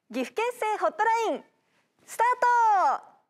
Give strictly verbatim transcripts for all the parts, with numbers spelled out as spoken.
岐阜県政ホットラインスタート。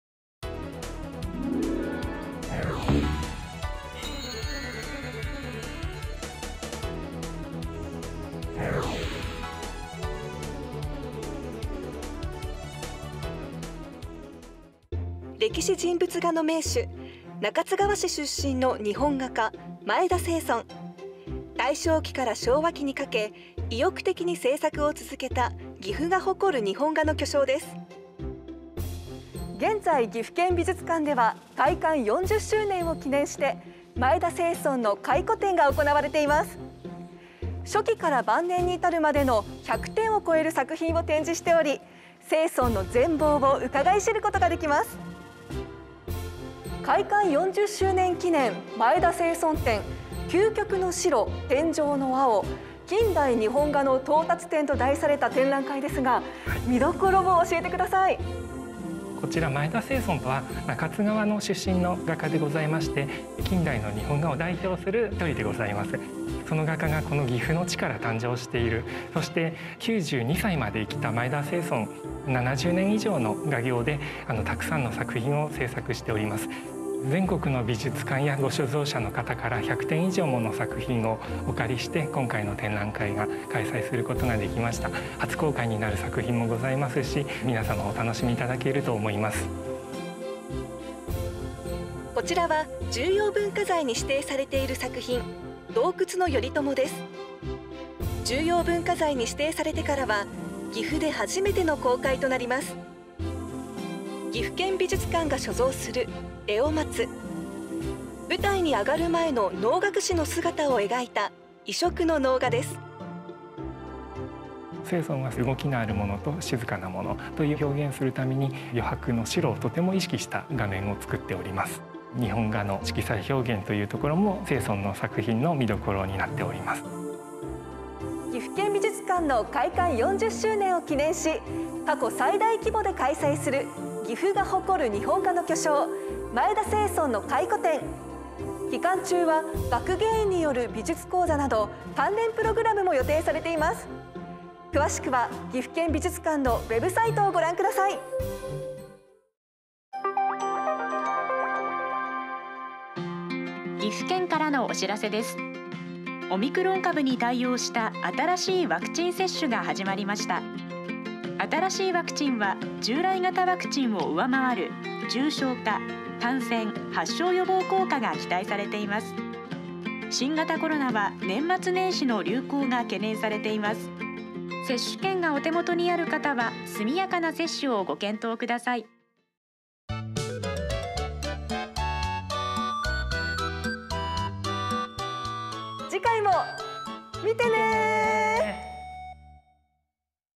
歴史人物画の名手、中津川市出身の日本画家前田青村。大正期から昭和期にかけ意欲的に制作を続けた岐阜が誇る日本画の巨匠です。現在岐阜県美術館では開館よんじゅっしゅうねんを記念して前田青村の回顧展が行われています。初期から晩年に至るまでのひゃくてんを超える作品を展示しており、青村の全貌を伺い知ることができます。開館よんじゅっしゅうねん記念前田青村展、究極の白、天井の青、近代日本画の到達点と題された展覧会ですが、見どころを教えてください。 こちら前田青村とは中津川の出身の画家でございまして、近代の日本画を代表する一人でございます。その画家がこの岐阜の地から誕生している、そしてきゅうじゅうにさいまで生きた前田青村、ななじゅうねん以上の画業であのたくさんの作品を制作しております。全国の美術館やご所蔵者の方からひゃくてん以上もの作品をお借りして今回の展覧会が開催することができました。初公開になる作品もございますし、皆様お楽しみいただけると思います。 こちらは重要文化財に指定されている作品、洞窟の頼朝です。重要文化財に指定されてからは岐阜で初めての公開となります。岐阜県美術館が所蔵する絵を松、舞台に上がる前の能楽師の姿を描いた異色の能画です。 青村は動きのあるものと静かなものという表現するために余白の白をとても意識した画面を作っております。日本画の色彩表現というところも青村の作品の見どころになっております。 岐阜県美術館の開館よんじゅっしゅうねんを記念し、過去最大規模で開催する岐阜が誇る日本画の巨匠前田青村の回顧展。期間中は学芸員による美術講座など関連プログラムも予定されています。詳しくは岐阜県美術館のウェブサイトをご覧ください。 岐阜県からのお知らせです。オミクロン株に対応した新しいワクチン接種が始まりました。新しいワクチンは従来型ワクチンを上回る重症化、感染、発症予防効果が期待されています。新型コロナは年末年始の流行が懸念されています。接種券がお手元にある方は速やかな接種をご検討ください。 次回も見てね。